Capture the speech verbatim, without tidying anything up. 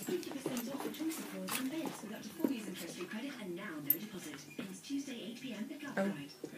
fifty percent off the choice of floors and beds with up to four years interest-free credit and now no deposit. Ends Tuesday eight p m at Caverpoo.